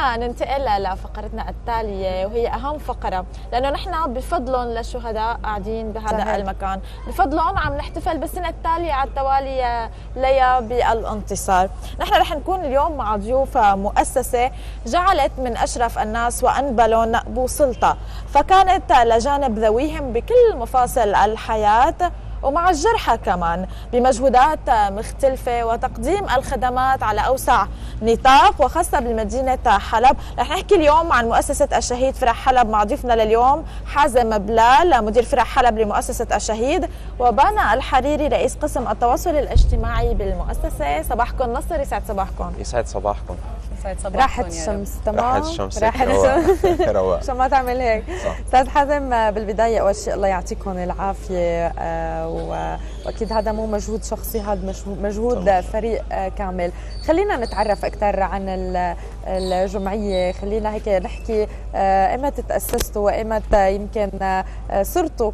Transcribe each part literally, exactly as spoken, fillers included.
خلينا ننتقل لفقرتنا التالية، وهي أهم فقرة، لأنه نحن بفضلهم للشهداء قاعدين بهذا صحيح. المكان، بفضلهم عم نحتفل بالسنة التالية على التوالي ليا بالانتصار. نحن رح نكون اليوم مع ضيوف مؤسسة جعلت من أشرف الناس وأنبلهم بوسلطة، فكانت لجانب ذويهم بكل مفاصل الحياة ومع الجرحى كمان بمجهودات مختلفة وتقديم الخدمات على أوسع نطاق وخاصة بمدينة حلب. رح نحكي اليوم عن مؤسسة الشهيد فرع حلب مع ضيفنا لليوم حازم بلال مدير فرع حلب لمؤسسة الشهيد، وبانا الحريري رئيس قسم التواصل الاجتماعي بالمؤسسة. صباحكم نصر، يسعد صباحكم. يسعد صباحكم. يسعد صباحكم. راحت الشمس تمام؟ راحت الشمس راحت الشمس رواق شو ما تعمل هيك. استاذ حازم، بالبداية أول شيء الله يعطيكم العافية، واكيد هذا مو مجهود شخصي، هذا مجهود طبعا. فريق كامل. خلينا نتعرف اكثر عن الجمعيه، خلينا هيك نحكي ايمتى تاسستوا وايمتى يمكن صرتوا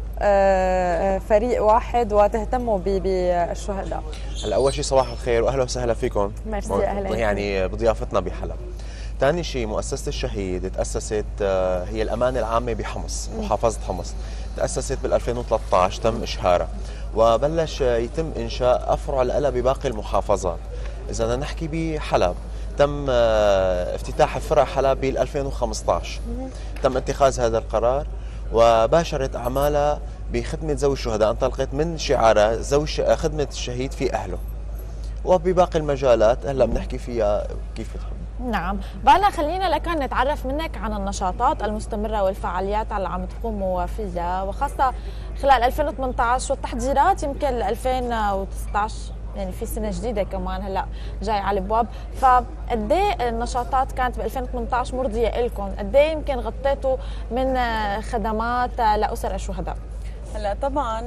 فريق واحد وتهتموا بالشهداء. هلا اول شيء صباح الخير واهلا وسهلا فيكم. ميرسي، اهلا يعني بضيافتنا بحلب. ثاني شيء مؤسسة الشهيد تأسست، هي الأمانة العامة بحمص، محافظة حمص، تأسست بال ألفين وثلاثة عشر تم إشهارها، وبلش يتم إنشاء أفرع لها بباقي المحافظات. إذا بدنا نحكي بحلب تم افتتاح فرع حلب بال ألفين وخمسة عشر، تم اتخاذ هذا القرار وباشرت أعمالها بخدمة ذوي الشهداء، انطلقت من شعارها ذوي خدمة الشهيد في أهله، وبباقي المجالات هلا بنحكي فيها كيف تحب. نعم، بانا خلينا لكان نتعرف منك عن النشاطات المستمرة والفعاليات اللي عم تقوموا فيها، وخاصة خلال ألفين وثمانية عشر والتحضيرات يمكن ل ألفين وتسعة عشر، يعني في سنة جديدة كمان هلا جاي على الابواب، فقد ايه النشاطات كانت ب ألفين وثمانية عشر مرضية لكم؟ قد ايه يمكن غطيتوا من خدمات لأسر الشهداء؟ هلا طبعا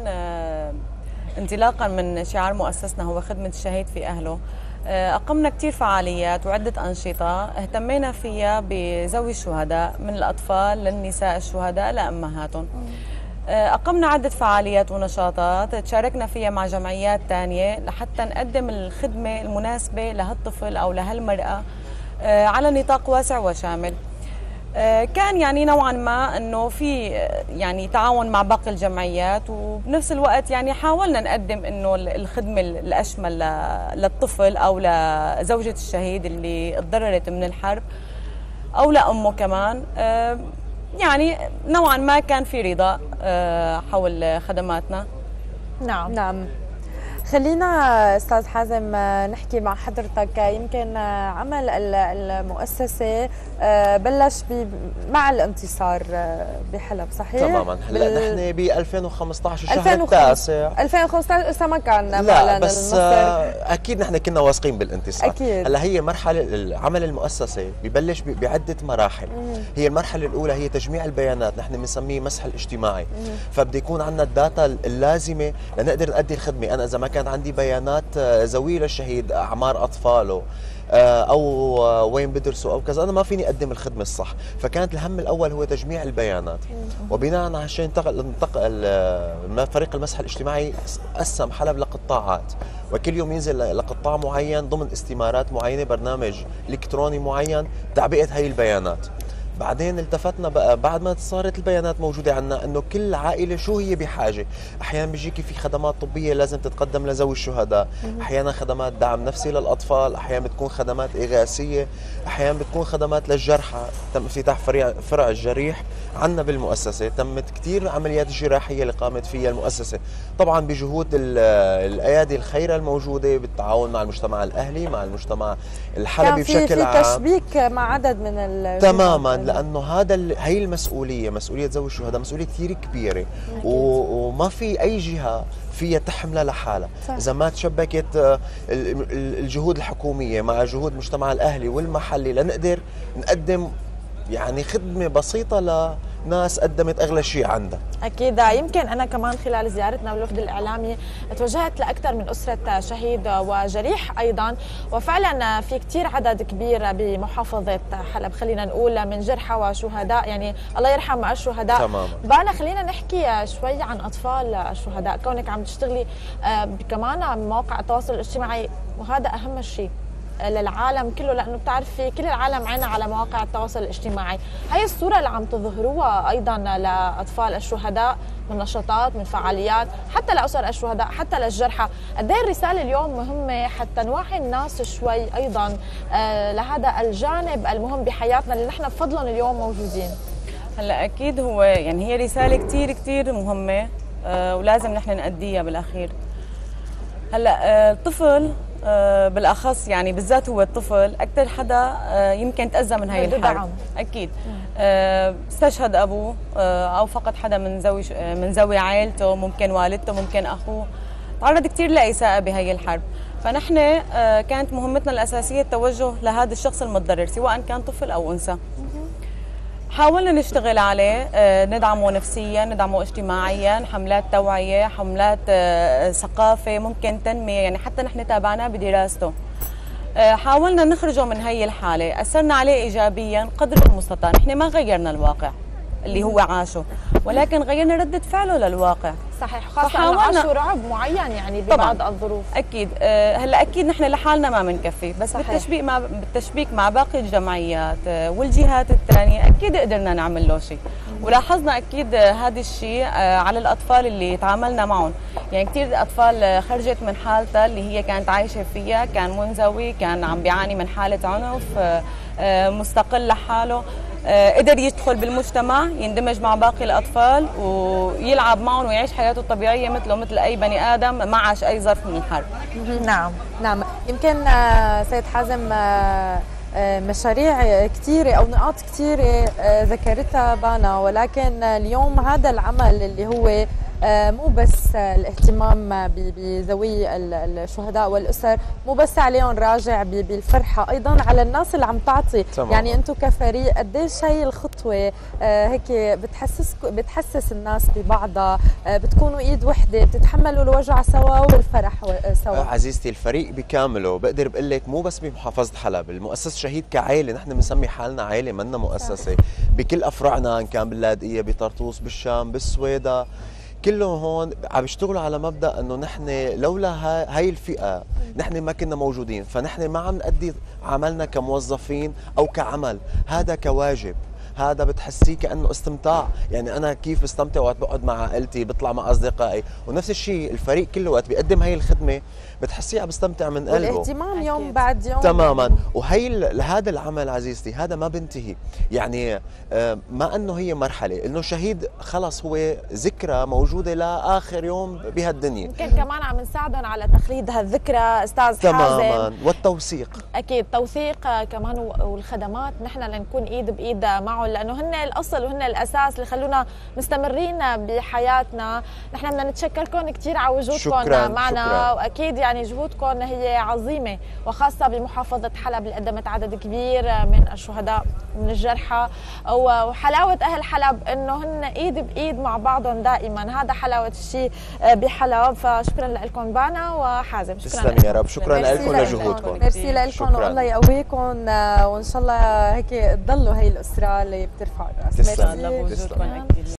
انطلاقا من شعار مؤسسنا هو خدمة الشهيد في أهله، أقمنا كتير فعاليات وعدة أنشطة اهتمينا فيها بذوي الشهداء، من الأطفال للنساء الشهداء لأمهاتهم. أقمنا عدة فعاليات ونشاطات تشاركنا فيها مع جمعيات تانية لحتى نقدم الخدمة المناسبة لهالطفل أو لهالمرأة على نطاق واسع وشامل. كان يعني نوعا ما انه في يعني تعاون مع باقي الجمعيات، وبنفس الوقت يعني حاولنا نقدم انه الخدمه الاشمل للطفل او لزوجة الشهيد اللي تضررت من الحرب او لامه كمان. يعني نوعا ما كان في رضا حول خدماتنا. نعم نعم. خلينا استاذ حازم نحكي مع حضرتك، يمكن عمل المؤسسه بلش مع الانتصار بحلب صحيح؟ تماما. هلا بال... نحن ب ألفين وخمسة عشر الشهر التاسع ألفين وخمسة عشر لسه ما كان لا بس النصر. اكيد نحن كنا واثقين بالانتصار. اكيد. هلا هي مرحله عمل المؤسسه ببلش بعده مراحل. مم. هي المرحله الاولى هي تجميع البيانات، نحن بنسميه مسح الاجتماعي. فبده يكون عندنا الداتا اللازمه لنقدر نؤدي الخدمه. انا اذا ما كان عندي بيانات ذوي للشهيد، اعمار اطفاله او وين بدرسوا او كذا، انا ما فيني اقدم الخدمه الصح. فكانت الهم الاول هو تجميع البيانات، وبناء على هالشيء انتقل انتقل فريق المسح الاجتماعي قسم حلب لقطاعات، وكل يوم ينزل لقطاع معين ضمن استمارات معينه، برنامج الكتروني معين تعبئه هي البيانات. بعدين التفتنا بقى بعد ما صارت البيانات موجوده عندنا انه كل عائله شو هي بحاجه. احيانا بيجيكي في خدمات طبيه لازم تتقدم لذوي الشهداء، احيانا خدمات دعم نفسي للاطفال، احيانا بتكون خدمات اغاثيه، احيانا بتكون خدمات للجرحى. تم افتتاح فرع فرع الجريح عندنا بالمؤسسه، تمت كثير عمليات جراحيه اللي قامت فيها المؤسسه، طبعا بجهود الايادي الخيره الموجوده بالتعاون مع المجتمع الاهلي، مع المجتمع الحلبي بشكل عام. كان في تشبيك مع عدد من ال تماما، لانه هذا هي المسؤوليه، مسؤوليه ذوي الشهداء مسؤوليه كثير كبيره، وما في اي جهه فيها تحملها لحالها. اذا ما تشبكت الجهود الحكوميه مع جهود المجتمع الاهلي والمحلي لنقدر نقدم يعني خدمه بسيطه لناس قدمت اغلى شيء عندها. اكيد. يمكن انا كمان خلال زيارتنا بالوفد الاعلامي توجهت لاكثر من اسره شهيد وجريح ايضا، وفعلا في كثير عدد كبير بمحافظه حلب، خلينا نقول من جرحى وشهداء، يعني الله يرحم الشهداء. تماما. بانا خلينا نحكي شوي عن اطفال الشهداء، كونك عم تشتغلي كمان مواقع التواصل الاجتماعي وهذا اهم شيء. للعالم كله، لانه بتعرفي كل العالم عنا على مواقع التواصل الاجتماعي. هي الصوره اللي عم تظهروها ايضا لاطفال الشهداء من نشاطات، من فعاليات، حتى لاسر الشهداء، حتى للجرحى، قد ايه الرساله اليوم مهمه حتى نوعي الناس شوي ايضا آه لهذا الجانب المهم بحياتنا اللي نحن بفضلهم اليوم موجودين. هلا اكيد هو يعني هي رساله كثير كثير مهمه آه ولازم نحن نأديها بالاخير. هلا آه الطفل آه بالاخص يعني بالذات هو الطفل اكثر حدا آه يمكن تاذى من هي الحرب. اكيد آه استشهد ابوه آه او فقد حدا من ذوي من ذوي عائلته، ممكن والدته، ممكن اخوه، تعرض كثير لاساءه بهي الحرب. فنحن آه كانت مهمتنا الاساسيه التوجه لهذا الشخص المتضرر سواء كان طفل او انثى. حاولنا نشتغل عليه، ندعمه نفسيا، ندعمه اجتماعيا، حملات توعيه، حملات ثقافه، ممكن تنميه، يعني حتى نحن تابعناه بدراسته. حاولنا نخرجه من هي الحاله، اثرنا عليه ايجابيا قدر المستطاع، نحن ما غيرنا الواقع اللي هو عاشه، ولكن غيرنا ردة فعله للواقع. صحيح، خاصة انه عاشوا رعب معين يعني ببعض الظروف. اكيد أه هلا اكيد نحن لحالنا ما بنكفي، بس صحيح. بالتشبيك مع بالتشبيك مع باقي الجمعيات أه والجهات الثانية اكيد قدرنا نعمل له شيء. ولاحظنا اكيد هذا الشيء أه على الاطفال اللي تعاملنا معهم، يعني كثير اطفال خرجت من حالتها اللي هي كانت عايشة فيها، كان منزوي، كان عم بيعاني من حالة عنف، أه مستقل لحاله، قدر يدخل بالمجتمع، يندمج مع باقي الأطفال ويلعب معهم ويعيش حياته الطبيعية مثله مثل أي بني آدم ما عاش أي ظرف من الحرب. نعم نعم. يمكن سيد حازم مشاريع كثيرة أو نقاط كثيرة ذكرتها بانا، ولكن اليوم هذا العمل اللي هو مو بس الاهتمام بذوي الشهداء والأسر، مو بس عليهم راجع بالفرحة، أيضا على الناس اللي عم تعطي. طبعا. يعني أنتم كفريق قديش هي الخطوة هيك بتحسس بتحسس الناس ببعضها، بتكونوا إيد وحدة، بتتحملوا الوجع سوا والفرح سوا. عزيزتي الفريق بكامله بقدر بقول لك مو بس بمحافظة حلب، المؤسسة شهيد كعائلة، نحن بنسمي حالنا عائلة منا مؤسسة، بكل أفرعنا إن كان باللاذقية، بطرطوس، بالشام، بالسويدة، كلهم هون عم يشتغلوا على مبدا انه نحن لولا هاي الفئه نحن ما كنا موجودين، فنحن ما عم نأدي عملنا كموظفين او كعمل، هذا كواجب، هذا بتحسيه كانه استمتاع، يعني انا كيف بستمتع وقت بقعد مع عائلتي، بطلع مع اصدقائي، ونفس الشيء الفريق كله وقت بيقدم هي الخدمه بتحسيه عم بيستمتع من قلبه، والاهتمام يوم بعد يوم تماما. وهي هذا العمل عزيزتي هذا ما بنتهي، يعني ما انه هي مرحله، انه شهيد خلص هو ذكرى موجوده لاخر يوم بهالدنيا. يمكن كمان عم نساعدهم على تخليد هالذكرى استاذ تماما. حازم. تماما، والتوثيق اكيد توثيق كمان، والخدمات نحن لنكون ايد بايد معهم، لانه هن الاصل وهن الاساس اللي خلونا مستمرين بحياتنا. نحن بدنا نتشكركم كثير على وجودكم معنا، شكرا. واكيد يعني جهودكم هي عظيمه، وخاصه بمحافظه حلب اللي قدمت عدد كبير من الشهداء من الجرحى، وحلاوه اهل حلب انه هن ايد بايد مع بعضهم دائما، هذا حلاوه الشيء بحلب. فشكرا لكم بانا وحازم. شكرا تسلم يا رب، شكرا لكم لجهودكم. ميرسي لكم والله يقويكم، وان شاء الله هيك تضلوا هي الاسره اللي بترفع الراس. تسلم.